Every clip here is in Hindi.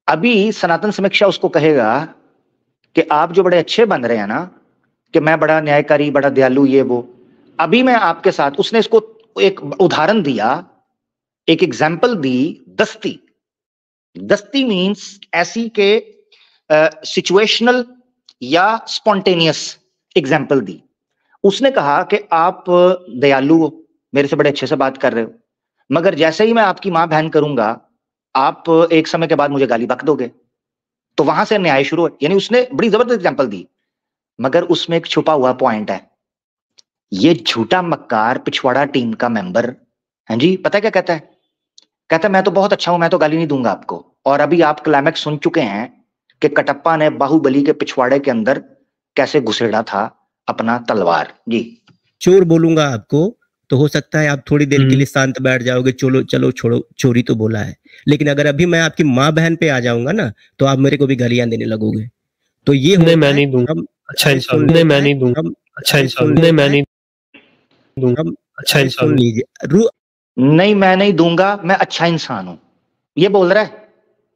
अभी सनातन समीक्षा उसको कहेगा कि आप जो बड़े अच्छे बन रहे हैं ना, कि मैं बड़ा न्यायकारी, बड़ा दयालु, ये वो। अभी मैं आपके साथ, उसने इसको एक उदाहरण दिया, एक एग्जाम्पल दी, दस्ती। दस्ती मीन्स ऐसी के सिचुएशनल या स्पॉन्टेनियस एग्जाम्पल दी। उसने कहा कि आप दयालु हो, मेरे से बड़े अच्छे से बात कर रहे हो, मगर जैसे ही मैं आपकी मां बहन करूंगा, आप एक समय के बाद मुझे गाली बक दोगे। तो वहां से न्याय शुरू है। यानी उसने बड़ी जबरदस्त एग्जाम्पल दी, मगर उसमें एक छुपा हुआ पॉइंट है। ये झूठा मक्कार पिछवाड़ा टीम का मेंबर, हाँ जी, पता है क्या कहता है? कहता है मैं तो बहुत अच्छा हूं, मैं तो गाली नहीं दूंगा आपको। और अभी आप क्लाइमैक्स सुन चुके हैं कि कटप्पा ने बाहुबली के पिछवाड़े के अंदर कैसे घुसेड़ा था अपना तलवार। जी, चोर बोलूंगा आपको तो हो सकता है आप थोड़ी देर के लिए शांत बैठ जाओगे, चलो चलो छोड़ो, चोरी तो बोला है। लेकिन अगर अभी मैं आपकी माँ बहन पे आ जाऊंगा ना, तो आप मेरे को भी गालियां देने लगोगे। तो ये नहीं, मैं नहीं दूंगा। अच्छा इंसान, नहीं मैं नहीं दूंगा। अच्छा इंसान, नहीं मैं नहीं दूंगा। अच्छा इंसान, सुन लीजिए। नहीं मैं नहीं दूंगा, मैं अच्छा इंसान हूं, ये बोल रहा है।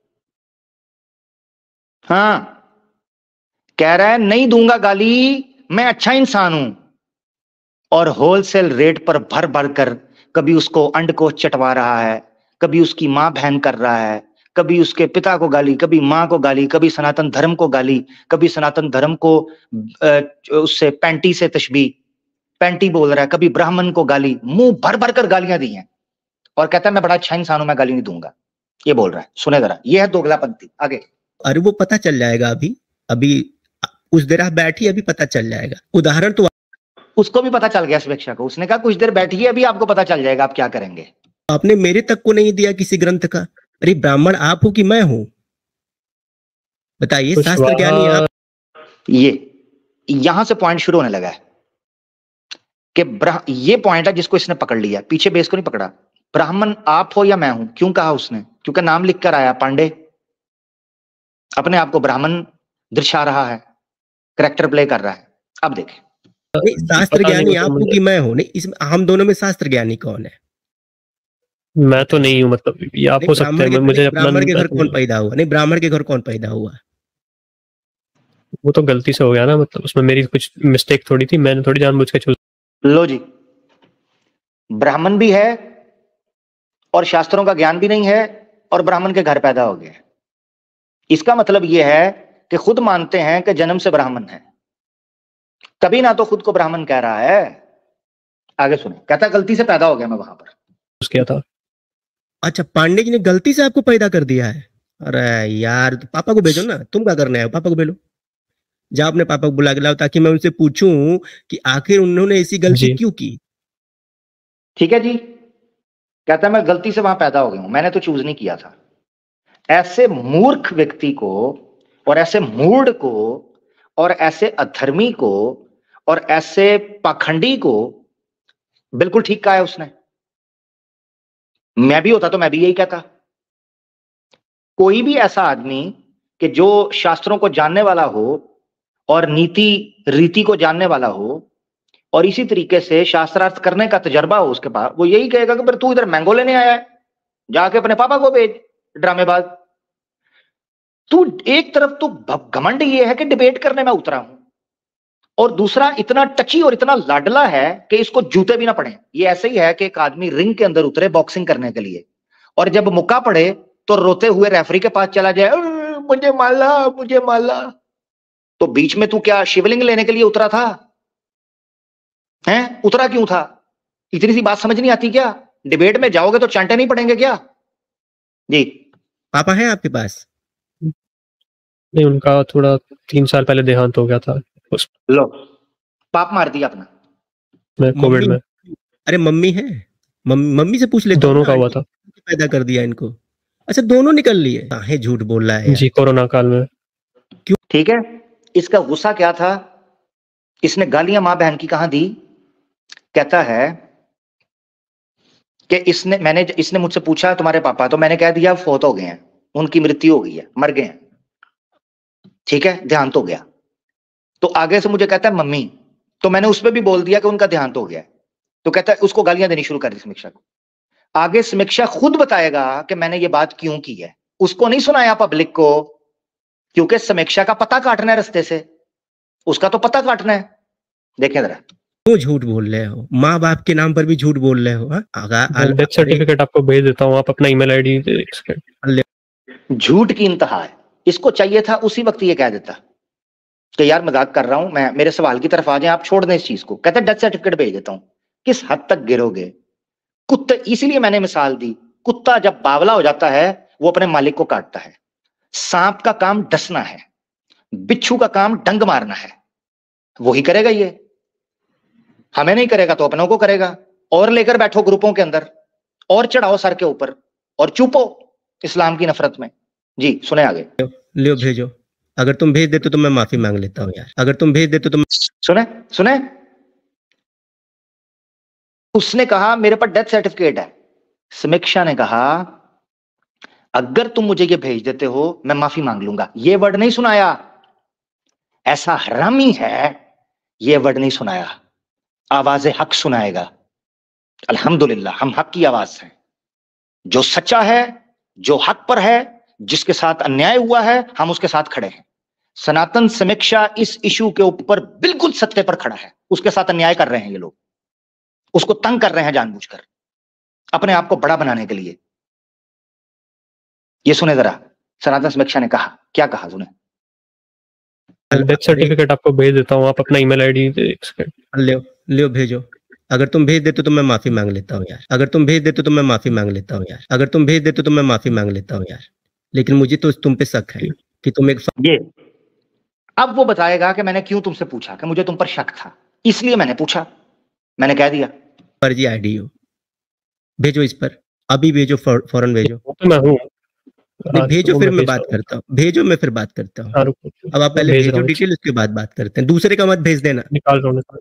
हाँ, कह रहा है नहीं दूंगा गाली, मैं अच्छा इंसान हूं। और होलसेल रेट पर भर भर कर कभी उसको अंड को चटवा रहा है, कभी उसकी मां बहन कर रहा है, कभी उसके पिता को गाली, कभी मां को गाली, कभी सनातन धर्म को गाली, कभी सनातन धर्म को उससे पैंटी से तशबीह, पैंटी बोल रहा है, कभी ब्राह्मण को गाली, मुंह भर भर कर गालियां दी हैं। और कहता है मैं बड़ा अच्छा इंसान हूं, मैं गाली नहीं दूंगा। ये बोल रहा है, सुने जरा, ये है दोगलापंथी। आगे। अरे वो पता चल जाएगा, अभी अभी कुछ देर आप बैठिए, अभी पता चल जाएगा। उदाहरण तो उसको भी पता चल गया समीक्षा को, उसने कहा कुछ देर बैठिए, अभी आपको पता चल जाएगा आप क्या करेंगे। आपने मेरे तक को नहीं दिया किसी ग्रंथ का। अरे ब्राह्मण आप हो कि मैं हूं? बताइए, शास्त्र ज्ञानी आप। ये यहां से पॉइंट शुरू होने लगा है कि ये पॉइंट है जिसको इसने पकड़ लिया, पीछे बेस को नहीं पकड़ा। ब्राह्मण आप हो या मैं हूं, क्यों कहा उसने? क्योंकि नाम लिख कर आया पांडे, अपने आप को ब्राह्मण दर्शा रहा है, कैरेक्टर प्ले कर रहा है। अब देखें, शास्त्र ज्ञानी आप हो कि मैं हूं? नहीं, इसमें हम दोनों में शास्त्र ज्ञानी कौन है? मैं तो नहीं हूं, मतलब ये आप हो सकते हैं। मुझे ब्राह्मण के घर कौन पैदा हुआ? नहीं, ब्राह्मण के घर कौन पैदा हुआ? वो तो गलती से हो गया ना, मतलब उसमें मेरी कुछ मिस्टेक थोड़ी थी, मैंने थोड़ी जानबूझ के चूज। लो जी, ब्राह्मण भी है और शास्त्रों का ज्ञान भी नहीं है और ब्राह्मण के घर पैदा हो गया। इसका मतलब यह है कि खुद मानते हैं कि जन्म से ब्राह्मण है, तभी ना तो खुद को ब्राह्मण कह रहा है। आगे सुने, कहता गलती से पैदा हो गया मैं वहां पर किया था। अच्छा, पांडे जी ने गलती से आपको पैदा कर दिया है? अरे यार, तो पापा को भेजो ना, तुम क्या करने आए? पापा को भेजो, जाओ अपने पापा को बुला के लाओ, ताकि मैं उनसे पूछूं कि आखिर उन्होंने ऐसी गलती क्यों की। ठीक है जी, कहता मैं गलती से वहां पैदा हो गया हूं, मैंने तो चूज नहीं किया था। ऐसे मूर्ख व्यक्ति को और ऐसे मूढ़ को और ऐसे अधर्मी को और ऐसे पाखंडी को बिल्कुल ठीक कहा है उसने। मैं भी होता तो मैं भी यही कहता। कोई भी ऐसा आदमी कि जो शास्त्रों को जानने वाला हो और नीति रीति को जानने वाला हो और इसी तरीके से शास्त्रार्थ करने का तजर्बा हो उसके पास, वो यही कहेगा कि फिर तू इधर मैंगो लेने आया है, जाके अपने पापा को भेज, ड्रामेबाज। तू एक तरफ तो घमंड ये है कि डिबेट करने में उतरा हूं, और दूसरा इतना टची और इतना लाडला है कि इसको जूते भी ना पड़े। ये ऐसे ही है कि एक आदमी रिंग के अंदर उतरे बॉक्सिंग करने के लिए, और जब मौका पड़े तो रोते हुए रेफरी के पास चला जाए, मुझे माला, मुझे माला। तो बीच में तू क्या शिवलिंग लेने के लिए उतरा था? हैं, उतरा क्यों था? इतनी सी बात समझ नहीं आती क्या? डिबेट में जाओगे तो चांटे नहीं पड़ेंगे क्या? जी, पापा है आपके पास? नहीं, उनका थोड़ा 3 साल पहले देहांत हो गया था। लो, पाप मार दिया अपना। मैं कोविड में। अरे मम्मी है, मम्मी से पूछ लेता दोनों का हुआ था। पैदा कर दिया इनको? अच्छा, दोनों निकल लिए? काहे झूठ बोल रहा है जी, कोरोना काल में। क्यों? ठीक है, इसका गुस्सा क्या था? इसने गालियां मां बहन की कहां दी? कहता है कि इसने मुझसे पूछा तुम्हारे पापा, तो मैंने कह दिया फौत हो गए हैं, उनकी मृत्यु हो गई है, मर गए हैं। ठीक है, देहांत हो गया। तो आगे से मुझे कहता है मम्मी, तो मैंने उसमें भी बोल दिया कि उनका देहांत हो गया। तो कहता है, उसको गालियां देनी शुरू कर दी समीक्षा को। आगे समीक्षा खुद बताएगा कि मैंने ये बात क्यों की है। उसको नहीं सुनाया पब्लिक को, क्योंकि समीक्षा का पता काटना है रास्ते से, उसका तो पता काटना है। देखें जरा, क्यों झूठ बोल रहे हो? माँ बाप के नाम पर भी झूठ बोल रहे हो। डेथ सर्टिफिकेट आपको भेज देता हूँ, आप अपना ईमेल आईडी झूठ की इंतहा है। इसको चाहिए था उसी वक्त ये कह देता कि यार मजाक कर रहा हूं मैं, मेरे सवाल की तरफ आ जाए, आप छोड़ दें इस चीज को। कहते डेथ सर्टिफिकेट भेज देता हूं। किस हद तक गिरोगे? कुत्ते, इसीलिए मैंने मिसाल दी, कुत्ता जब बावला हो जाता है वो अपने मालिक को काटता है। सांप का काम डसना है, बिच्छू का काम डंग मारना है, वही करेगा ये। हमें नहीं करेगा तो अपनों को करेगा। और लेकर बैठो ग्रुपों के अंदर, और चढ़ाओ सर के ऊपर, और चुपो इस्लाम की नफरत में। जी सुने आगे। लियो भेजो, अगर तुम भेज देते तो मैं माफी मांग लेता हूँ यार, अगर तुम भेज देते तो सुने सुने, उसने कहा मेरे पास डेथ सर्टिफिकेट है। समीक्षा ने कहा अगर तुम मुझे ये भेज देते हो मैं माफी मांग लूंगा। ये वर्ड नहीं सुनाया, ऐसा हरामी है, ये वर्ड नहीं सुनाया। आवाज़े हक सुनाएगा। अल्हम्दुलिल्लाह हम हक की आवाज हैं। जो सच्चा है, जो हक पर है, जिसके साथ अन्याय हुआ है, हम उसके साथ खड़े हैं। सनातन समीक्षा इस इशू के ऊपर बिल्कुल सत्य पर खड़ा है। उसके साथ अन्याय कर रहे हैं ये लोग, उसको तंग कर रहे हैं जानबूझकर, अपने आप को बड़ा बनाने के लिए। ये सुने जरा, सनातन समीक्षा ने कहा, क्या कहा सुने। डेथ सर्टिफिकेट आपको भेज देता हूँ, आप अपना ईमेल आईडी लियो भेजो, अगर तुम भेज देते तो मैं माफी मांग लेता हूँ यार, अगर तुम भेज देते तो मैं माफी मांग लेता हूँ यार, अगर तुम भेज देते तो मैं माफी मांग लेता हूँ यार। लेकिन मुझे तो तुम पे शक है कि तुम एक ये अब वो बताएगा कि मैंने क्यों तुमसे पूछा, कि मुझे तुम पर शक था इसलिए मैंने पूछा, मैंने कह दिया। फर्जी आईडी हो, भेजो इस पर, अभी भेजो, फौरन भेजो। मैं हूँ, भेजो फिर मैं बात करता हूँ, भेजो मैं फिर बात करता हूँ। अब आप पहले भेजो डिटेल, उसके बाद बात करते हैं। दूसरे का मत भेज देना, निकाल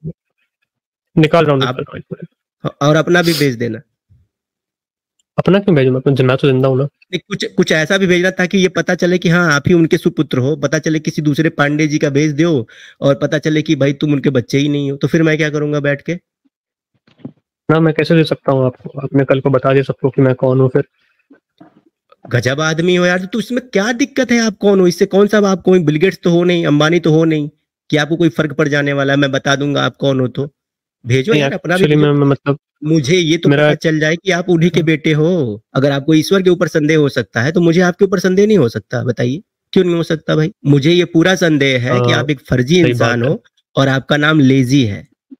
रहा हूँ। और अपना भी भेज देना। अपना क्यों भेजूं? मैं तो जिंदा हूं ना। कुछ ऐसा भी भेजना ताकि ये पता चले कि हाँ आप ही उनके सुपुत्र हो। पता चले किसी दूसरे पांडे जी का भेज दो और पता चले कि भाई तुम उनके बच्चे ही नहीं हो, तो फिर मैं क्या करूंगा बैठ के? ना मैं कैसे दे सकता हूँ आपको? आपने कल को बता दे सबको कि मैं कौन हूँ। फिर गजब आदमी हो यार, तो इसमें क्या दिक्कत है? आप कौन हो? इससे कौन सा आप कोई बिल गेट्स तो हो नहीं, अंबानी तो हो नहीं कि आपको कोई फर्क पड़ जाने वाला है। मैं बता दूंगा आप कौन हो। तो भेजो यार अपना भी। मतलब मुझे ये तो पता चल जाए कि आप उन्हीं के बेटे हो। अगर आपको ईश्वर के ऊपर संदेह हो सकता है तो मुझे आपके ऊपर संदेह नहीं हो सकता? बताइए क्यों नहीं हो सकता भाई? मुझे ये पूरा संदेह है कि आप एक फर्जी इंसान हो और आपका नाम लेजी है।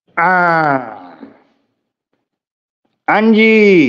हाँ जी,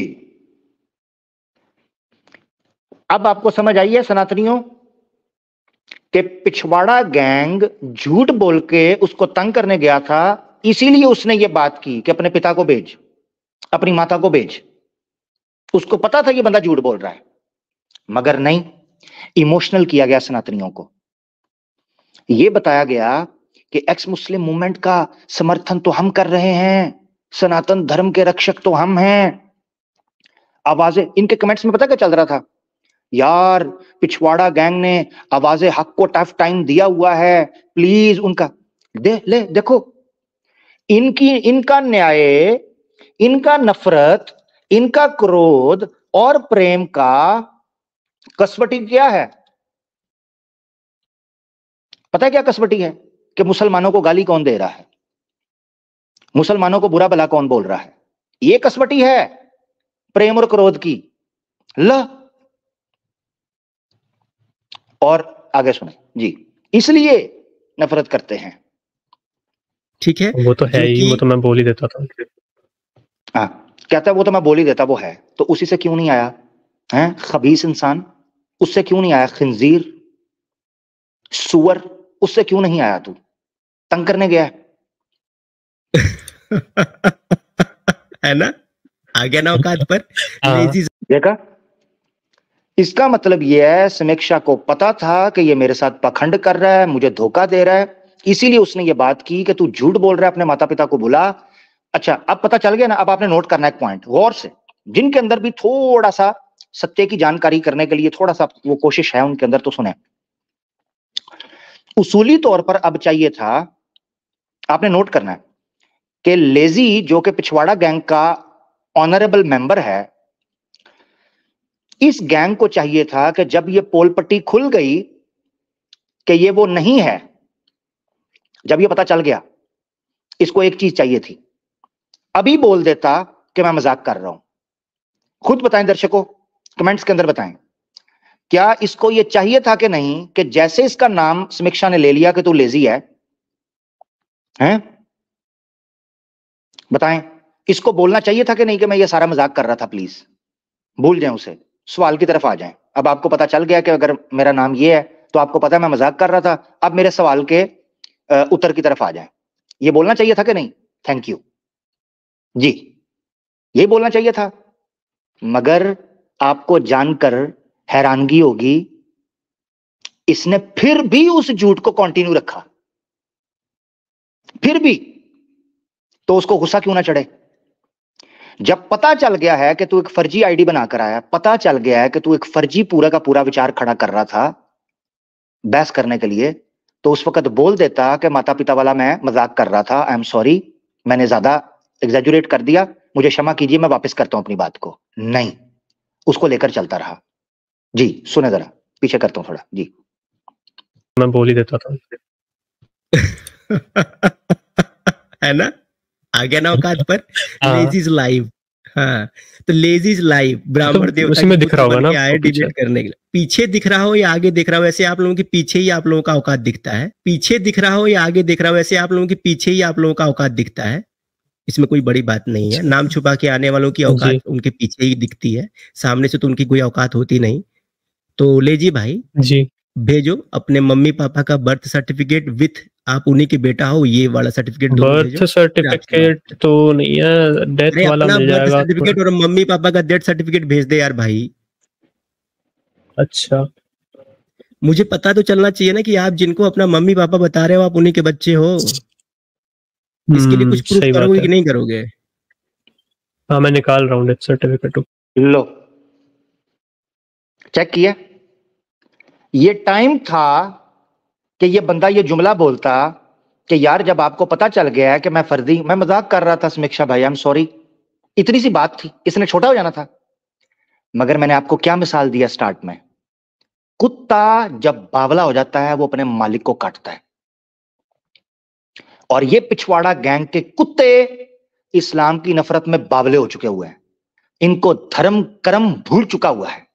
अब आपको समझ आई है सनातनियों कि पिछवाड़ा गैंग झूठ बोल के उसको तंग करने गया था, इसीलिए उसने ये बात की कि अपने पिता को भेज, अपनी माता को भेज। उसको पता था ये बंदा झूठ बोल रहा है, मगर नहीं, इमोशनल किया गया सनातनियों को। ये बताया गया कि एक्स मुस्लिम मूवमेंट का समर्थन तो हम कर रहे हैं, सनातन धर्म के रक्षक तो हम हैं। आवाजें इनके कमेंट्स में पता क्या चल रहा था? यार पिछवाड़ा गैंग ने आवाजें हक को टफ टाइम दिया हुआ है, प्लीज उनका देखो, इनका न्याय, इनका नफरत, इनका क्रोध और प्रेम का कसवटी क्या है? पता है क्या कसवटी है? कि मुसलमानों को गाली कौन दे रहा है, मुसलमानों को बुरा भला कौन बोल रहा है। ये कसवटी है प्रेम और क्रोध की। ल और आगे सुने जी, इसलिए नफरत करते हैं। ठीक है, वो तो है ही, वो तो मैं बोल ही देता था। हाँ, कहता है वो तो मैं बोल ही देता, वो है तो उसी से क्यों नहीं आया? हैं खबीस इंसान, उससे क्यों नहीं आया? खिंजीर, सुअर, उससे क्यों नहीं आया? तू तंग करने गया है ना? आ गया ना औकात पर। देखा, इसका मतलब यह है समीक्षा को पता था कि ये मेरे साथ पखंड कर रहा है, मुझे धोखा दे रहा है, इसीलिए उसने ये बात की कि तू झूठ बोल रहा है, अपने माता पिता को बुला। अच्छा अब पता चल गया ना? अब आपने नोट करना एक पॉइंट गौर से, जिनके अंदर भी थोड़ा सा सत्य की जानकारी करने के लिए थोड़ा सा वो कोशिश है उनके अंदर, तो सुने। उसूली तौर पर अब चाहिए था, आपने नोट करना है कि लेजी जो कि पिछवाड़ा गैंग का ऑनरेबल मेंबर है, इस गैंग को चाहिए था कि जब ये पोल पट्टी खुल गई कि ये वो नहीं है, जब ये पता चल गया, इसको एक चीज चाहिए थी, अभी बोल देता कि मैं मजाक कर रहा हूं। खुद बताएं दर्शकों, कमेंट्स के अंदर बताएं, क्या इसको ये चाहिए था कि नहीं कि जैसे इसका नाम समीक्षा ने ले लिया कि तू लेजी है, हैं? बताएं, इसको बोलना चाहिए था कि नहीं कि मैं ये सारा मजाक कर रहा था, प्लीज भूल जाएं उसे, सवाल की तरफ आ जाएं। अब आपको पता चल गया कि अगर मेरा नाम ये है तो आपको पता है मैं मजाक कर रहा था, अब मेरे सवाल के उत्तर की तरफ आ जाएं। ये बोलना चाहिए था कि नहीं? थैंक यू जी, ये बोलना चाहिए था। मगर आपको जानकर हैरानगी होगी, इसने फिर भी उस झूठ को कंटिन्यू रखा, फिर भी। तो उसको गुस्सा क्यों ना चढ़े? जब पता चल गया है कि तू एक फर्जी आईडी बनाकर आया, पता चल गया है कि तू एक फर्जी पूरा का पूरा विचार खड़ा कर रहा था बहस करने के लिए, तो उस वक्त बोल देता कि माता पिता वाला मैं मजाक कर रहा था, आई एम सॉरी, मैंने ज्यादा एग्जैजुरेट कर दिया, मुझे क्षमा कीजिए, मैं वापस करता हूं अपनी बात को। नहीं, उसको लेकर चलता रहा। जी सुने जरा, पीछे करता हूं थोड़ा जी। मैं बोल ही देता था है ना, आ गया ना औकात पर। Lazy is live. हाँ, तो लेजी इज लाइव, ब्राह्मण देवता में दिख रहा होगा ना आए डिबेट करने के लिए। पीछे दिख रहा हो या आगे दिख रहा हो, ऐसे आप लोगों के पीछे ही आप लोगों का औकात दिखता है। पीछे दिख रहा हो या आगे दिख रहा हो, ऐसे आप लोगों के पीछे ही आप लोगों का औकात दिखता है। इसमें कोई बड़ी बात नहीं है। नाम छुपा के आने वालों की औकात उनके पीछे ही दिखती है, सामने से तो उनकी कोई औकात होती नहीं। तो लेजी भाई जी भेजो अपने मम्मी पापा का बर्थ सर्टिफिकेट विथ, आप उन्हीं के बेटा हो, ये वाला सर्टिफिकेट दो। बर्थ सर्टिफिकेट तो नहीं है, डेथ वाला मिल जाएगा। बर्थ सर्टिफिकेट और मम्मी पापा का डेथ सर्टिफिकेट भेज दे यार भाई। अच्छा, मुझे पता तो चलना चाहिए ना कि आप जिनको अपना मम्मी पापा बता रहे हो आप उन्हीं के बच्चे हो। इसके लिए कुछ प्रूफ करोगे कि नहीं करोगे? हाँ, मैं निकाल रहा हूँ डेथ सर्टिफिकेट। लो, चेक किया? ये टाइम था कि ये बंदा ये जुमला बोलता कि यार जब आपको पता चल गया है कि मैं फर्जी, मैं मजाक कर रहा था समीक्षा भाई, आई एम सॉरी, इतनी सी बात थी, इसने छोटा हो जाना था। मगर मैंने आपको क्या मिसाल दिया स्टार्ट में, कुत्ता जब बावला हो जाता है वो अपने मालिक को काटता है, और ये पिछवाड़ा गैंग के कुत्ते इस्लाम की नफरत में बावले हो चुके हुए हैं। इनको धर्म कर्म भूल चुका हुआ है,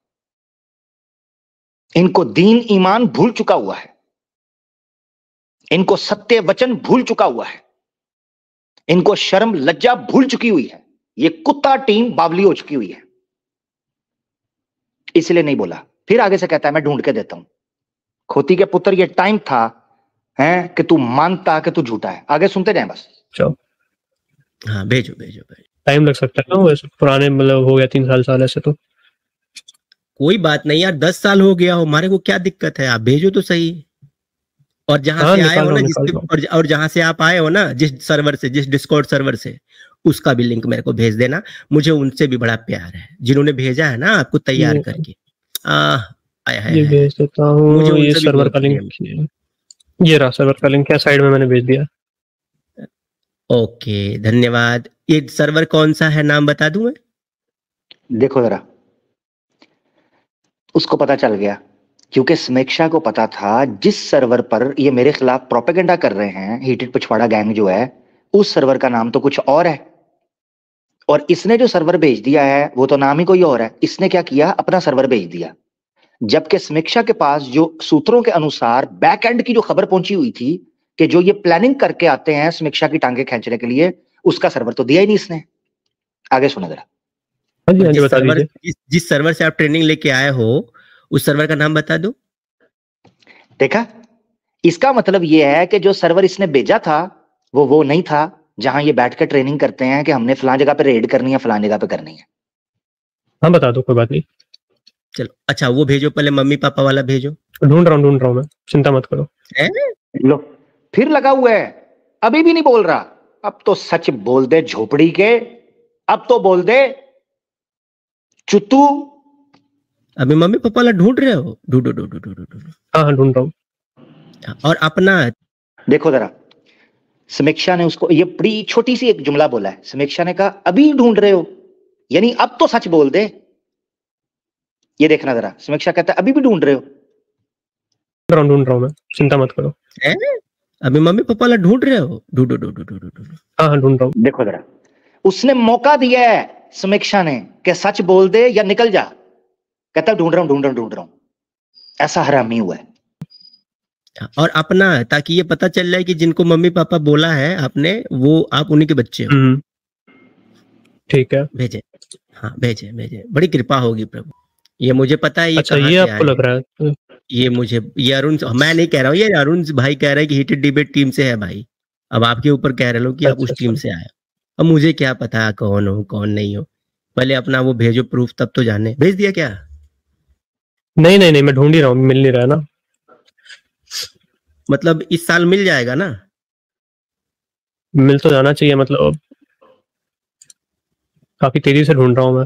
इनको दीन ईमान भूल चुका हुआ है, इनको सत्य वचन भूल चुका हुआ है, इनको शर्म लज्जा भूल चुकी हुई है। ये कुत्ता टीम बावली हो चुकी हुई है, इसलिए नहीं बोला। फिर आगे से कहता है मैं ढूंढ के देता हूं। खोती के पुत्र, ये टाइम था है कि तू मानता कि तू झूठा है। आगे सुनते जाएं बस। हाँ भेजो भेजो भाई। टाइम लग सकता है ना, वैसे पुराने मतलब हो गया 3 साल ऐसे तो कोई बात नहीं यार, 10 साल हो गया हो, हमारे को क्या दिक्कत है, आप भेजो तो सही। और जहां से आए हो ना, जिससे और जहां से आप आए हो ना, जिस सर्वर से, जिस डिस्कॉर्ड सर्वर से, उसका भी लिंक मेरे को भेज देना। मुझे उनसे भी बड़ा प्यार है जिन्होंने भेजा है ना आपको तैयार करके। आया है, ये भेज देता हूँ। ये सर्वर का लिंक, ये रहा सर्वर का लिंक, क्या साइड में मैंने भेज दिया। ओके धन्यवाद। ये सर्वर कौन सा है, नाम बता दूं मैं? देखो जरा, उसको पता चल गया क्योंकि समीक्षा को पता था जिस सर्वर पर ये मेरे खिलाफ प्रोपेगेंडा कर रहे हैं, हीटेड पिछवाड़ा गैंग जो है, उस सर्वर का नाम तो कुछ और है, और इसने जो सर्वर भेज दिया है वो तो नाम ही कोई और है। इसने क्या किया, अपना सर्वर भेज दिया, जबकि समीक्षा के पास जो सूत्रों के अनुसार बैक एंड की जो खबर पहुंची हुई थी कि जो ये प्लानिंग करके आते हैं समीक्षा की टांगे खींचने के लिए, उसका सर्वर तो दिया ही नहीं इसने। आगे सुनो जरा। जिस सर्वर से आप ट्रेनिंग लेके आए हो उस सर्वर का नाम बता दो। देखा, इसका मतलब ये है कि जो सर्वर इसने भेजा था वो नहीं था जहां ये बैठ कर ट्रेनिंग करते हैं कि हमने फलां जगह पे रेड करनी है, फलां जगह पे करनी है। हाँ बता दो, कोई बात नहीं। चलो अच्छा वो भेजो, पहले मम्मी पापा वाला भेजो। ढूंढ रहा हूँ मैं, चिंता मत करो। लो फिर लगा हुआ है, अभी भी नहीं बोल रहा। अब तो सच बोल दे झोपड़ी के, अब तो बोल दे चुत्तू। अभी मम्मी पापा वाला ढूंढ रहे हो? ढूंढो ढूंढो ढूंढो। हाँ ढूंढ रहा हूँ। और अपना देखो जरा, समीक्षा ने उसको ये बड़ी छोटी सी एक जुमला बोला है। समीक्षा ने कहा अभी ढूंढ रहे हो, यानी अब तो सच बोल दे। ये देखना जरा, समीक्षा कहता है अभी भी ढूंढ रहे हो? ढूंढ रहा हूँ मैं, चिंता मत करो। अभी मम्मी पापा ला ढूंढ रहे हो? ढूंढो ढूंढो ढूंढो ढूंढो। हाँ ढूंढ रहा हूँ। देखो जरा, उसने मौका दिया है समीक्षा ने कि सच बोल दे या निकल जा। कहता ढूंढ रहा हूं ढूंढ रहा हूं ढूंढ रहा हूं। ऐसा हरामी हुआ है। और अपना है, ताकि ये पता चल जाए कि जिनको मम्मी पापा बोला है आपने, वो आप उन्हीं के बच्चे हो। ठीक है, भेजे। हाँ भेजे भेजे, बड़ी कृपा होगी प्रभु। ये मुझे पता है। ये अच्छा, कहाँ ये से आपको लग रहा है? ये अरुण, मैं नहीं कह रहा हूँ, ये अरुण भाई कह रहा है कि हीटेड डिबेट टीम से है भाई। अब आपके ऊपर कह रहे हो कि आप उस टीम से आए। अब मुझे क्या पता कौन हो कौन नहीं हो। पहले अपना वो भेजो प्रूफ, तब तो जाने। भेज दिया क्या? नहीं नहीं नहीं, मैं ढूंढ ही रहा हूँ, मिल नहीं रहा ना। मतलब इस साल मिल जाएगा ना? मिल तो जाना चाहिए, मतलब काफी तेजी से ढूंढ रहा हूँ मैं।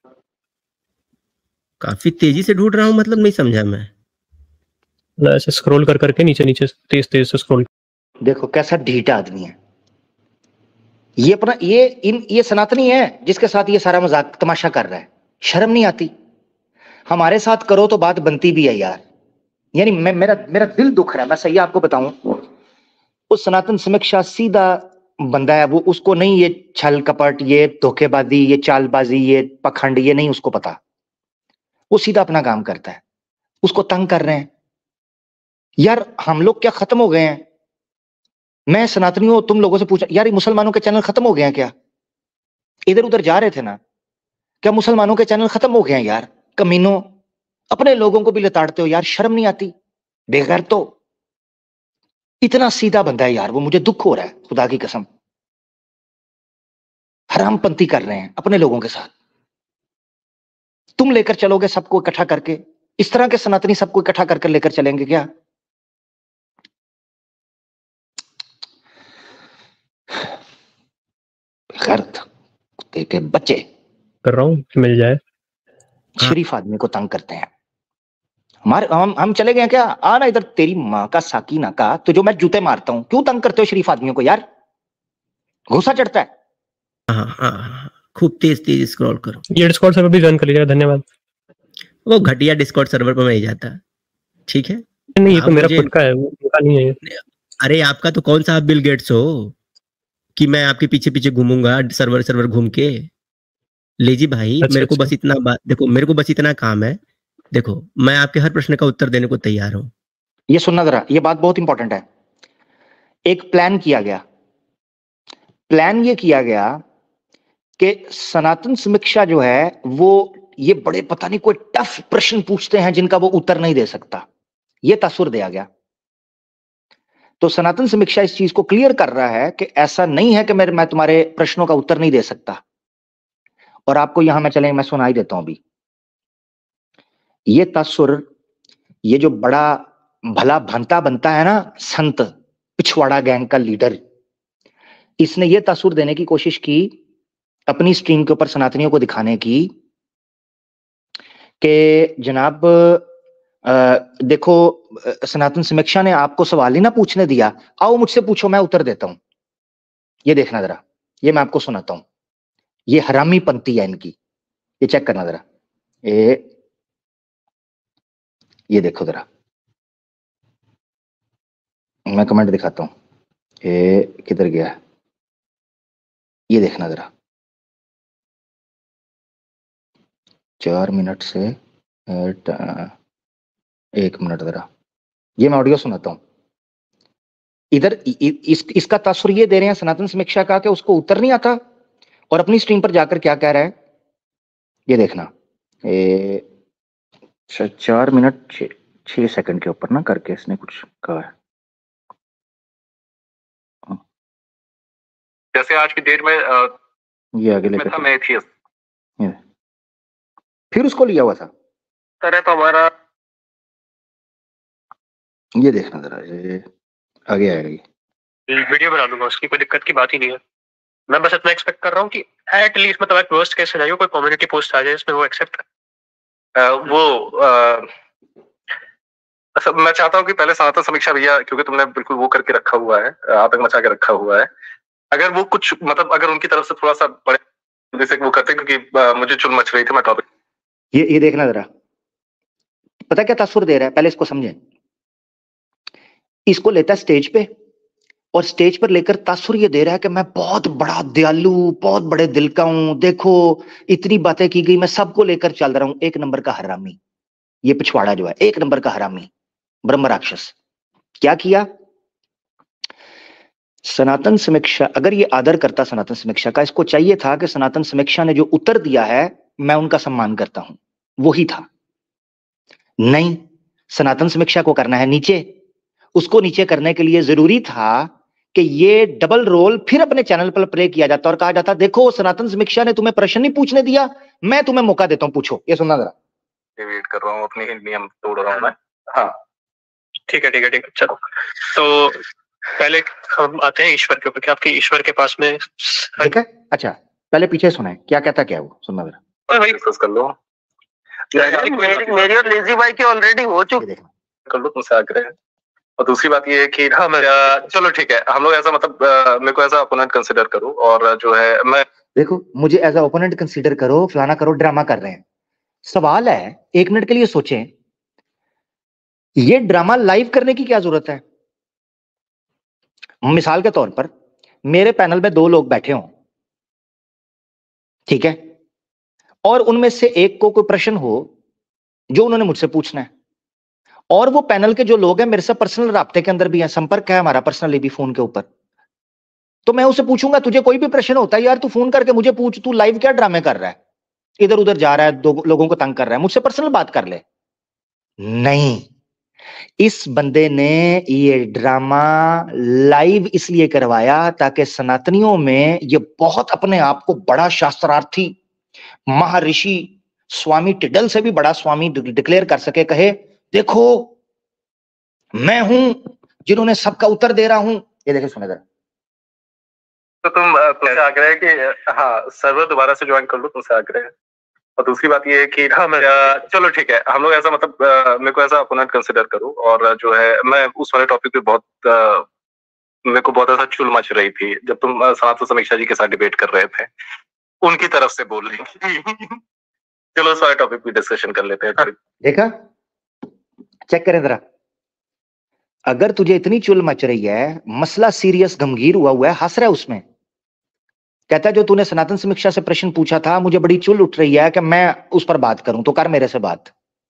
काफी तेजी से ढूंढ रहा हूँ मतलब नहीं समझा मैं। ऐसे स्क्रॉल कर करके नीचे नीचे तेज तेज से स्क्रॉल। देखो कैसा ढीठा आदमी है ये। अपना ये सनातनी है जिसके साथ ये सारा मजाक तमाशा कर रहा है। शर्म नहीं आती? हमारे साथ करो तो बात बनती भी है यार। यानी मेरा दिल दुख रहा है। मैं सही आपको बताऊं, उस सनातन समीक्षा सीधा बंदा है वो। उसको नहीं ये छल कपट, ये धोखेबाजी, ये चालबाजी, ये पखंड, ये नहीं उसको पता। वो सीधा अपना काम करता है। उसको तंग कर रहे हैं यार। हम लोग क्या खत्म हो गए हैं? मैं सनातनियों तुम लोगों से पूछा यार, ये मुसलमानों के चैनल खत्म हो गए हैं क्या? इधर उधर जा रहे थे ना, क्या मुसलमानों के चैनल खत्म हो गए हैं यार? कमीनों, अपने लोगों को भी लताड़ते हो यार, शर्म नहीं आती? बेघर तो इतना सीधा बंदा है यार वो। मुझे दुख हो रहा है खुदा की कसम। हरामपंती कर रहे हैं अपने लोगों के साथ। तुम लेकर चलोगे सबको इकट्ठा करके? इस तरह के सनातनी सबको इकट्ठा करके लेकर चलेंगे क्या? कुत्ते के बच्चे। कर रहा हूँ कि मिल जाए। शरीफ आदमी को तंग करते हैं। हम चले गए क्या? आ ना इधर, तेरी माँ का साकी ना का, तो जो मैं जूते मारता हूं। क्यों तंग करते हो शरीफ आदमियों को यार? गुस्सा चढ़ता है। हाँ, खूब तेज तेज स्क्रॉल करो। ये डिस्कॉर्ड सर्वर भी ज्वाइन कर लीजिएगा, धन्यवाद। वो घटिया डिस्कॉर्ड सर्वर पर नहीं जाता। ठीक है, नहीं, ये तो मेरा खुद का है, उनका नहीं है। अरे आपका तो कौन सा आप बिल गेट्स हो कि मैं आपके पीछे पीछे घूमूंगा सर्वर घूम के? लेजी भाई, मेरे को बस इतना देखो, मेरे को बस इतना काम है। देखो, मैं आपके हर प्रश्न का उत्तर देने को तैयार हूं। ये सुनना जरा, ये बात बहुत इंपॉर्टेंट है। एक प्लान किया गया। प्लान ये किया गया कि सनातन समीक्षा जो है वो ये बड़े पता नहीं कोई टफ प्रश्न पूछते हैं जिनका वो उत्तर नहीं दे सकता। ये तस्वीर दिया गया। तो सनातन समीक्षा इस चीज को क्लियर कर रहा है कि ऐसा नहीं है कि मैं तुम्हारे प्रश्नों का उत्तर नहीं दे सकता। और आपको यहां मैं सुनाई देता हूं अभी। ये तस्वीर, ये जो बड़ा भला भंता बनता है ना, संत पिछवाड़ा गैंग का लीडर, इसने ये तस्वीर देने की कोशिश की अपनी स्ट्रीम के ऊपर सनातनियों को दिखाने की कि जनाब देखो, सनातन समीक्षा ने आपको सवाल ही ना पूछने दिया, आओ मुझसे पूछो, मैं उत्तर देता हूं। ये देखना जरा, ये मैं आपको सुनाता हूं। ये हरामी पंक्ति है इनकी, ये चेक करना जरा। ये देखो जरा, मैं कमेंट दिखाता हूं। ये किधर गया है? ये देखना जरा, 4 मिनट से 1 मिनट जरा। ये मैं ऑडियो सुनाता हूं। इधर इसका तासुर ये दे रहे हैं सनातन समीक्षा का कि उसको उत्तर नहीं आता, और अपनी स्ट्रीम पर जाकर क्या कह रहा है ये देखना। 4 मिनट 6 सेकंड के ऊपर ना करके इसने कुछ कहा है। जैसे आज की डेट में ये आगे लेकर मैं एथियस्ट, फिर उसको लिया हुआ था तरह तो हमारा। ये देखना जरा, ये आगे आएगा। ये वीडियो बना दूंगा, उसकी कोई दिक्कत की बात ही नहीं है। मैं बस इतना एक्सपेक्ट कर रहा हूँ कि एटलीस्ट मतलब एक वर्स्ट केस सिनेरियो कोई कम्युनिटी पोस्ट आ जाए इसमें वो एक्सेप्ट मैं चाहता हूँ कि पहले सनातन समीक्षा भैया, क्योंकि तुमने बिल्कुल वो करके रखा हुआ है, आतंक मचा के रखा हुआ है, अगर वो कुछ मतलब अगर उनकी तरफ से थोड़ा सा बड़े जैसे वो करते, क्योंकि मुझे चुल मच रही थी मैं टॉपिक। ये देखना जरा, पता क्या तासुर दे रहा है, पहले इसको समझें। इसको लेता है स्टेज पे और स्टेज पर लेकर तासुर ये दे रहा है कि मैं बहुत बड़ा दयालु, बहुत बड़े दिल का हूं, देखो इतनी बातें की गई, मैं सबको लेकर चल रहा हूं। एक नंबर का हरामी ये पिछवाड़ा जो है, एक नंबर का हरामी ब्रह्म राक्षस। क्या किया सनातन समीक्षा, अगर ये आदर करता सनातन समीक्षा का, इसको चाहिए था कि सनातन समीक्षा ने जो उत्तर दिया है मैं उनका सम्मान करता हूं, वही था। नहीं, सनातन समीक्षा को करना है नीचे। उसको नीचे करने के लिए जरूरी था कि ये डबल रोल फिर अपने चैनल पर प्ले किया जाता और कहा जाता देखो सनातन समीक्षा ने तुम्हें प्रश्न नहीं पूछने दिया, मैं तुम्हें मौका देता हूं, पूछो। ये सुनना जरा, वेट कर रहा हूँ, अपने नियम तोड़ रहा हूँ मैं। हाँ ठीक है ठीक है ठीक है, चलो। तो पहले हम आते हैं ईश्वर के ऊपर, आपके ईश्वर के पास में ठीक है। अच्छा पहले पीछे सुनाए क्या कहता, क्या वो सुनना जरा, भाई डिस्कस कर लो। मेरी और लेजी भाई की ऑलरेडी हो चुकी, कर लो तुमसे आग्रह है। और दूसरी बात ये है कि हाँ मैं चलो ठीक है, हम लोग ऐसा मतलब मेरे को ऐसा ओपोनेंट कंसिडर करो, और जो है मैं देखो मुझे एज अ ओपोनेंट कंसीडर करो, फलाना करो, ड्रामा कर रहे हैं। सवाल है, एक मिनट के लिए सोचें, ये ड्रामा लाइव करने की क्या जरूरत है? मिसाल के तौर पर मेरे पैनल में 2 लोग बैठे हों, ठीक है, और उनमें से एक को कोई प्रश्न हो जो उन्होंने मुझसे पूछना है, और वो पैनल के जो लोग हैं मेरे से पर्सनल राब्ते के अंदर भी है, संपर्क है हमारा पर्सनली भी फोन के ऊपर, तो मैं उसे पूछूंगा तुझे कोई भी प्रश्न होता है यार तू फोन करके मुझे पूछ, तू लाइव क्या ड्रामे कर रहा है, इधर उधर जा रहा है, 2 लोगों को तंग कर रहा है, मुझसे पर्सनल बात कर ले। नहीं, इस बंदे ने ये ड्रामा लाइव इसलिए करवाया ताकि सनातनियों में ये बहुत अपने आप को बड़ा शास्त्रार्थी महर्षि स्वामी टिडल से भी बड़ा स्वामी डिक्लेयर कर सके, कहे देखो मैं हूं जिन्होंने सबका उत्तर दे रहा हूं। ये देखे सुने जरा, तो तुमसे आग्रह है कि हाँ सर्वर दोबारा से ज्वाइन कर लो, तुमसे आग्रह है। और दूसरी बात ये है कि हाँ मैं चलो ठीक है, हम लोग ऐसा मतलब मेरे को ऐसा ओपोनेंट कंसिडर करो, और जो है मैं उस वाले टॉपिक पे बहुत मेरे को बहुत ऐसा चुल मच रही थी जब तुम सनातन समीक्षा जी के साथ डिबेट कर रहे थे, उनकी तरफ से बोल रही थी। चलो उस वाले टॉपिक पे डिस्कशन कर लेते हैं। देखा, चेक करें जरा, अगर तुझे इतनी चुल मच रही है, मसला सीरियस गंभीर हुआ है, हंस रहा है उसमें, कहता है जो तूने सनातन समीक्षा से प्रश्न पूछा था मुझे बड़ी चुल उठ रही है कि मैं उस पर बात करूं, तो कर मेरे से बात।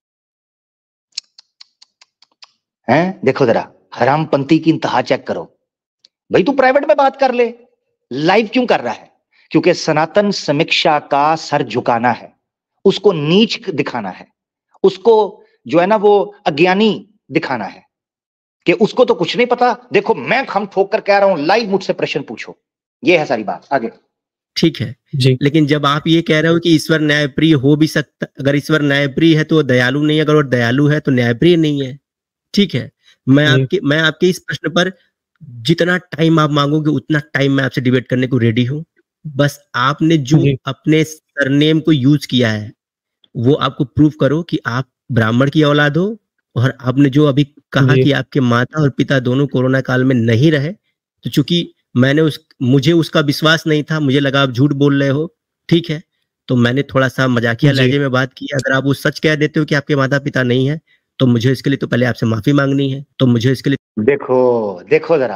हैं देखो जरा, हरामपंती की इंतहा चेक करो। भाई तू प्राइवेट में बात कर ले, लाइव क्यों कर रहा है? क्योंकि सनातन समीक्षा का सर झुकाना है, उसको नीच दिखाना है, उसको जो है ना वो अज्ञानी दिखाना है कि उसको तो कुछ नहीं पता। देखो मैं खम ठोक कर कह रहा हूं, लाइव मुझसे प्रश्न पूछो। ये है सारी बात। आगे ठीक है जी, लेकिन जब आप ये कह रहे हो कि ईश्वर न्यायप्रिय हो भी सकता, अगर ईश्वर न्यायप्रिय है तो वो दयालु नहीं है, अगर वो दयालु है तो न्यायप्रिय नहीं है। ठीक है, मैं आपके इस प्रश्न पर जितना टाइम आप मांगोगे उतना टाइम मैं आपसे डिबेट करने को रेडी हूं। बस आपने जो अपने सरनेम को यूज किया है वो आपको प्रूव करो कि आप ब्राह्मण की औलाद हो, और आपने जो अभी कहा कि आपके माता और पिता दोनों कोरोना काल में नहीं रहे, तो चूंकि मुझे उसका विश्वास नहीं था, मुझे लगा आप झूठ बोल रहे हो, ठीक है, तो मैंने थोड़ा सा मजाकिया लहजे में बात की। अगर आप वो सच कह देते हो कि आपके माता पिता नहीं है तो मुझे इसके लिए तो पहले आपसे माफी मांगनी है, तो मुझे इसके लिए देखो जरा,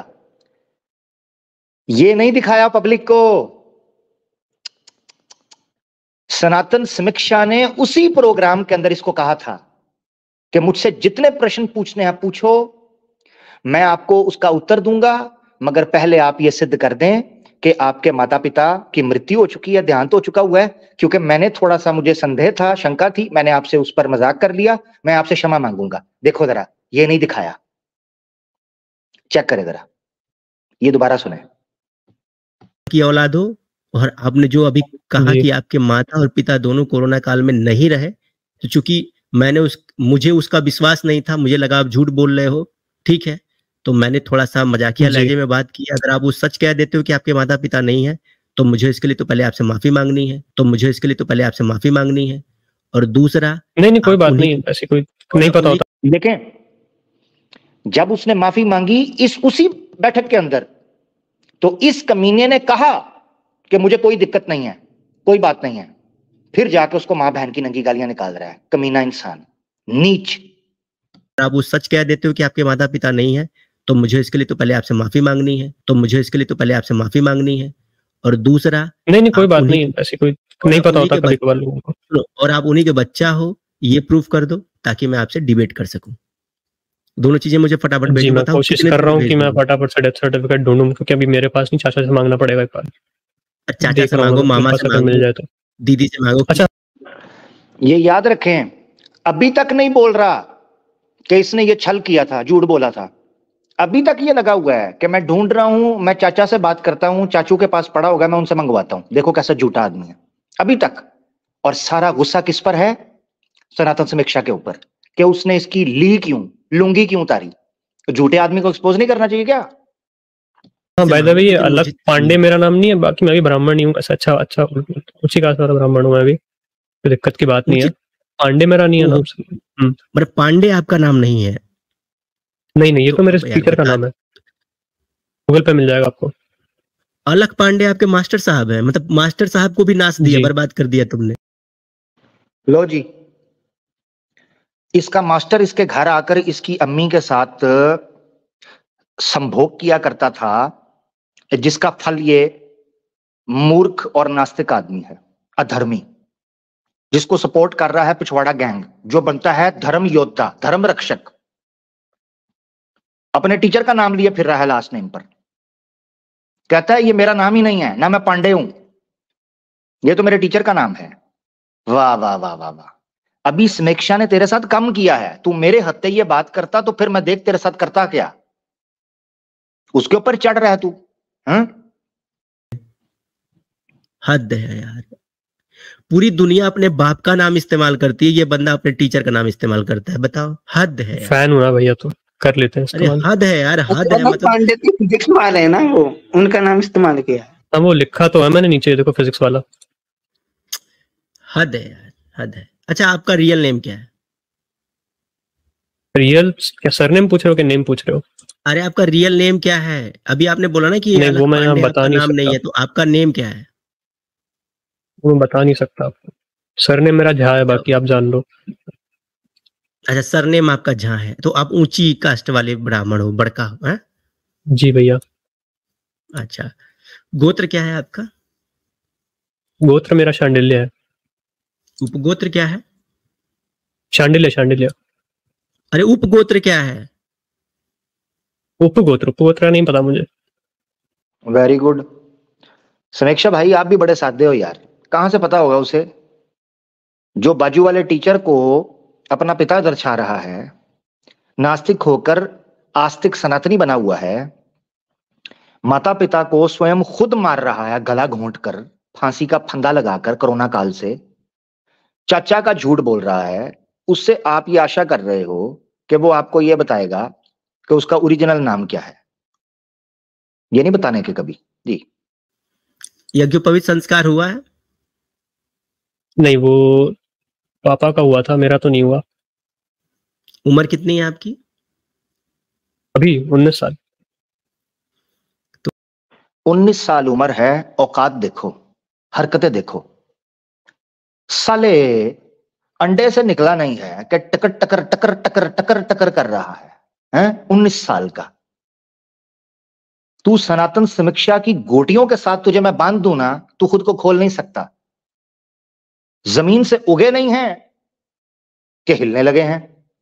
ये नहीं दिखाया पब्लिक को। सनातन समीक्षा ने उसी प्रोग्राम के अंदर इसको कहा था कि मुझसे जितने प्रश्न पूछने हैं पूछो, मैं आपको उसका उत्तर दूंगा, मगर पहले आप ये सिद्ध कर दें कि आपके माता पिता की मृत्यु हो चुकी है, देहांत हो चुका हुआ है। क्योंकि मैंने थोड़ा सा, मुझे संदेह था, शंका थी, मैंने आपसे उस पर मजाक कर लिया, मैं आपसे क्षमा मांगूंगा। देखो जरा, ये नहीं दिखाया, चेक करें जरा, ये दोबारा सुने। की औलाद हो, और आपने जो अभी कहा कि आपके माता और पिता दोनों कोरोना काल में नहीं रहे, तो चूंकि मुझे उसका विश्वास नहीं था, मुझे लगा आप झूठ बोल रहे हो, ठीक है, तो मैंने थोड़ा सा मजाकिया लहजे में बात की। अगर आप वो सच कह देते हो कि आपके माता पिता नहीं है तो मुझे इसके लिए तो पहले आपसे माफी मांगनी है, और दूसरा नहीं कोई बात नहीं, ऐसी कोई नहीं पता होता। देखें, जब उसने माफी मांगी उसी बैठक के अंदर, तो इस कमीने ने कहा कि मुझे कोई दिक्कत नहीं है, कोई बात नहीं है, फिर जाके उसको मां बहन की नंगी गालियां निकाल रहा है। कमीना इंसान, नीच, आप वो सच कह देते हो कि आपके माता पिता नहीं है, तो मुझे इसके लिए तो पहले आपसे माफी मांगनी है। और दूसरा, नहीं कोई बात नहीं है, ऐसी कोई नहीं पता होता कभी कभार लोगों को। और आप उन्हीं के बच्चा हो, ये प्रूफ कर दो ताकि मैं आपसे डिबेट कर सकूं। दोनों चीजें मुझे फटाफट भेजो। मैं कोशिश कर रहा हूँ कि मैं फटाफट से डेथ सर्टिफिकेट ढूंढूं, क्योंकि अभी मेरे पास नहीं, चाचा से मांगना पड़ेगा एक बार। चाचा से मांगो, मामा से मांगो, मिल जाए तो, दीदी से मांगो। अच्छा ये याद रखें, अभी तक नहीं बोल रहा कि इसने ये छल किया था, झूठ बोला था। अभी तक ये लगा हुआ है कि मैं ढूंढ रहा हूं, मैं चाचा से बात करता हूं, चाचू के पास पड़ा होगा, मैं उनसे मंगवाता हूं। देखो कैसा झूठा आदमी है अभी तक। और सारा गुस्सा किस पर है? सनातन समीक्षा के ऊपर, कि उसने इसकी लुंगी क्यों उतारी। तो झूठे आदमी को एक्सपोज नहीं करना चाहिए क्या? हाँ, बाय द वे, ये अलग पांडे मेरा नाम नहीं है, बाकी मैं भी ब्राह्मण नहीं हूँ। अच्छा ऊंची कास्ट वाला ब्राह्मण हूँ मैं भी, कोई दिक्कत की बात नहीं है। पांडे मेरा नहीं है नाम। मतलब पांडे आपका नाम नहीं है? नहीं, ये तो मेरे स्पीकर का नाम है, गूगल पे मिल जाएगा आपको। अलग पांडे आपके मास्टर साहब है? मतलब मास्टर साहब को भी नाश दिया, बर्बाद कर दिया तुमने। लो जी, इसका मास्टर इसके घर आकर इसकी अम्मी के साथ संभोग किया करता था, जिसका फल ये मूर्ख और नास्तिक आदमी है, अधर्मी, जिसको सपोर्ट कर रहा है पिछवाड़ा गैंग, जो बनता है धर्म योद्धा, धर्म रक्षक। अपने टीचर का नाम लिए फिर रहा है लास्ट नेम पर। कहता है ये मेरा नाम ही नहीं है, ना मैं पांडे हूं, ये तो मेरे टीचर का नाम है। वाह वाह वाह वाह वाह। अभी समीक्षा ने तेरे साथ कम किया है, तू मेरे हत्ते ये बात करता तो फिर मैं देख तेरे साथ करता क्या। उसके ऊपर चढ़ रहा है तू। हद है यार। पूरी दुनिया अपने बाप का नाम इस्तेमाल करती है, ये बंदा अपने टीचर का नाम इस्तेमाल करता है। बताओ, हद है। फैन हुआ भैया तो कर लेते हैं। अरे हद है यार, हद है। मतलब पांडे तो फिजिक्स वाले है ना, वो उनका नाम इस्तेमाल किया है। हाँ, वो लिखा तो है मैंने नीचे, देखो फिजिक्स वाला। हद है यार, हद है। अच्छा, आपका रियल नेम क्या है? रियल क्या सरनेम पूछ रहे हो कि नेम पूछ रहे हो? अरे आपका रियल नेम क्या है? अभी आपने बोला ना कि नहीं, वो मैं यहाँ बता नहीं नाम नहीं है, तो आपका नेम क्या है? वो बता नहीं सकता आपको। सरनेम मेरा झा है, बाकी आप जान लो। अच्छा, सरनेम आपका झा है, तो आप ऊंची कास्ट वाले ब्राह्मण हो, बड़का है? जी भैया। अच्छा, गोत्र क्या है आपका? गोत्र मेरा शांडिल्य है। उपगोत्र क्या है? शांडिल्य। अरे उपगोत्र क्या है? उपगोत्र नहीं पता मुझे। वेरी गुड समीक्षा भाई, आप भी बड़े सादे हो यार। कहां से पता होगा उसे? जो बाजू वाले टीचर को अपना पिता दर्शा रहा है, नास्तिक होकर आस्तिक सनातनी बना हुआ है, माता पिता को स्वयं खुद मार रहा है गला घोंट कर, फांसी का फंदा लगाकर कोरोना काल से, चाचा का झूठ बोल रहा है, उससे आप ये आशा कर रहे हो कि वो आपको ये बताएगा कि उसका ओरिजिनल नाम क्या है? ये नहीं बताने के कभी जी। यज्ञोपवीत संस्कार हुआ है? नहीं, वो पापा का हुआ था, मेरा तो नहीं हुआ। उम्र कितनी है आपकी? अभी 19 साल। तो 19 साल उम्र है, औकात देखो, हरकतें देखो। साले अंडे से निकला नहीं है कि टकर टकर टकर टकर टकर टकर कर रहा है 19 साल का। तू सनातन समीक्षा की गोटियों के साथ तुझे मैं बांध दूं ना, तू खुद को खोल नहीं सकता। जमीन से उगे नहीं है कि हिलने लगे हैं।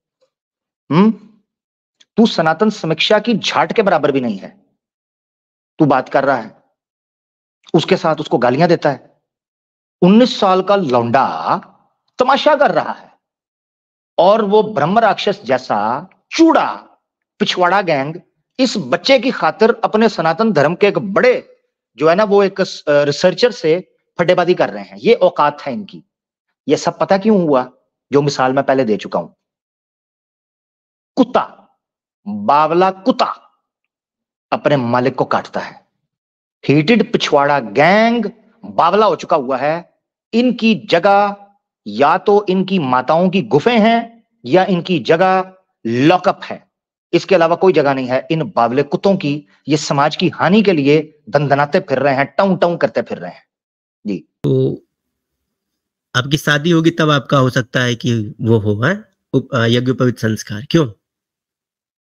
तू सनातन समीक्षा की झाट के बराबर भी नहीं है। तू बात कर रहा है उसके साथ, उसको गालियां देता है। 19 साल का लौंडा तमाशा कर रहा है, और वो ब्रह्म राक्षस जैसा चूड़ा पिछवाड़ा गैंग इस बच्चे की खातिर अपने सनातन धर्म के एक बड़े जो है ना, वो एक रिसर्चर से फटेबाजी कर रहे हैं। ये औकात है इनकी। ये सब पता क्यों हुआ? जो मिसाल मैं पहले दे चुका हूं। कुत्ता, बावला कुत्ता अपने मालिक को काटता है। हीटेड पिछवाड़ा गैंग बावला हो चुका हुआ है। इनकी जगह या तो इनकी माताओं की गुफे हैं या इनकी जगह लॉकअप है। इसके अलावा कोई जगह नहीं है इन बावले कुत्तों की। ये समाज की हानि के लिए दंदनाते फिर रहे हैं, टाउं टाउं करते फिर रहे हैं जी। तो आपकी शादी होगी तब आपका हो सकता है कि वो हो यज्ञोपवीत संस्कार। क्यों?